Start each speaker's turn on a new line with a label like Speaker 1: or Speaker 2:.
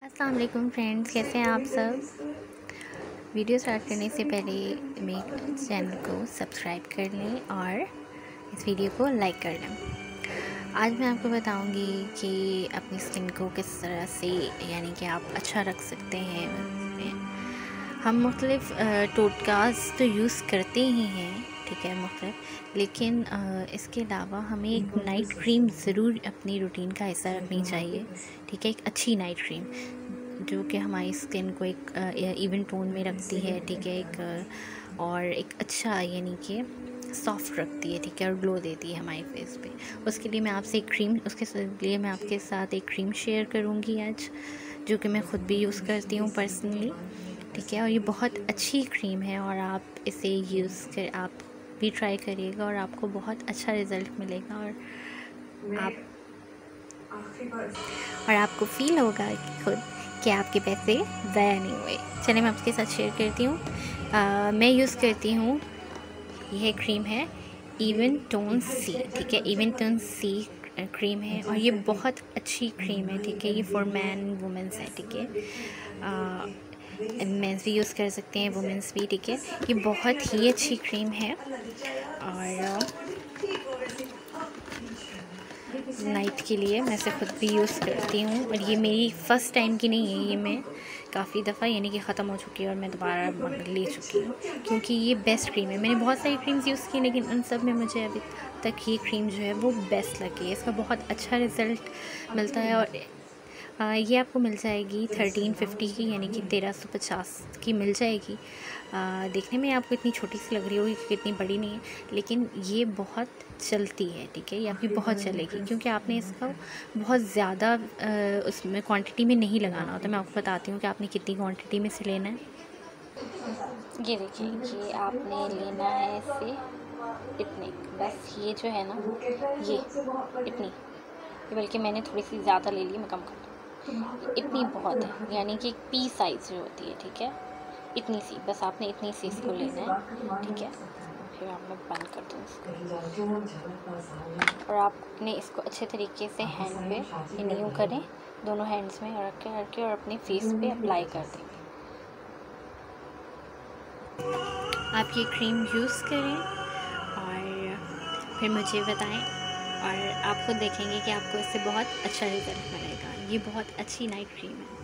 Speaker 1: अस्सलाम वालेकुम फ्रेंड्स, कैसे हैं आप सब। वीडियो स्टार्ट करने से पहले मेरे चैनल को सब्सक्राइब कर लें और इस वीडियो को लाइक कर लें। आज मैं आपको बताऊंगी कि अपनी स्किन को किस तरह से यानी कि आप अच्छा रख सकते हैं। हम मुख्तलिफ़ टोटकास तो यूज़ करते ही हैं, ठीक है, मुख्तलिफ, लेकिन इसके अलावा हमें एक नाइट क्रीम ज़रूर अपनी रूटीन का हिस्सा रखनी चाहिए, ठीक है। एक अच्छी नाइट क्रीम जो कि हमारी स्किन को एक इवन टोन में रखती है, ठीक है, और एक अच्छा यानी कि सॉफ्ट रखती है, ठीक है, और ग्लो देती है हमारे फेस पे। उसके लिए मैं आपसे एक क्रीम उसके लिए मैं आपके साथ एक क्रीम शेयर करूँगी आज, जो कि मैं ख़ुद भी यूज़ करती हूँ पर्सनली, ठीक है। और ये बहुत अच्छी क्रीम है और आप इसे आप भी ट्राई करिएगा और आपको बहुत अच्छा रिज़ल्ट मिलेगा और आपको फ़ील होगा कि खुद कि आपके पैसे ज़ाया नहीं हुए। चलिए मैं आपके साथ शेयर करती हूँ। मैं यूज़ करती हूँ, यह क्रीम है इवन टोन सी, ठीक है, इवन टोन सी क्रीम है और ये बहुत अच्छी क्रीम है, ठीक है। ये फॉर मैन वुमेंस है, ठीक है, मेंस भी यूज़ कर सकते हैं, वुमेंस भी, ठीक है। ये बहुत ही अच्छी क्रीम है और नाइट के लिए मैं इसे ख़ुद भी यूज़ करती हूँ और ये मेरी फ़र्स्ट टाइम की नहीं है, ये मैं काफ़ी दफ़ा यानी कि ख़त्म हो चुकी है और मैं दोबारा ले चुकी हूँ, क्योंकि ये बेस्ट क्रीम है। मैंने बहुत सारी क्रीम्स यूज़ की लेकिन उन सब में मुझे अभी तक ये क्रीम जो है वो बेस्ट लगी है। इसका बहुत अच्छा रिज़ल्ट मिलता है और ये आपको मिल जाएगी 1350 की, यानी कि 1350 की मिल जाएगी। देखने में आपको इतनी छोटी सी लग रही होगी क्योंकि इतनी बड़ी नहीं है, लेकिन ये बहुत चलती है, ठीक है। ये आपकी बहुत चलेगी क्योंकि आपने इसका बहुत ज़्यादा उसमें क्वांटिटी में नहीं लगाना होता। मैं आपको बताती हूँ कि आपने कितनी क्वांटिटी में से लेना है। ये देखिए, ये आपने लेना है इसे इतने, बस ये जो है ना, ये इतनी, बल्कि मैंने थोड़ी सी ज़्यादा ले ली, मैं कम कर दूँ। इतनी बहुत है, यानी कि एक पी साइज़ जो होती है, ठीक है, इतनी सी, बस आपने इतनी सी इसको लेना है, ठीक है। फिर मैं बंद कर दूँ इसको और आपने इसको अच्छे तरीके से हैंड पे यूँ करें, दोनों हैंड्स में रख के और अपने फेस पे अप्लाई कर दें। आप ये क्रीम यूज़ करें और फिर मुझे बताएं और आप खुद देखेंगे कि आपको इससे बहुत अच्छा रिज़ल्ट मिलेगा। ये बहुत अच्छी नाइट क्रीम है।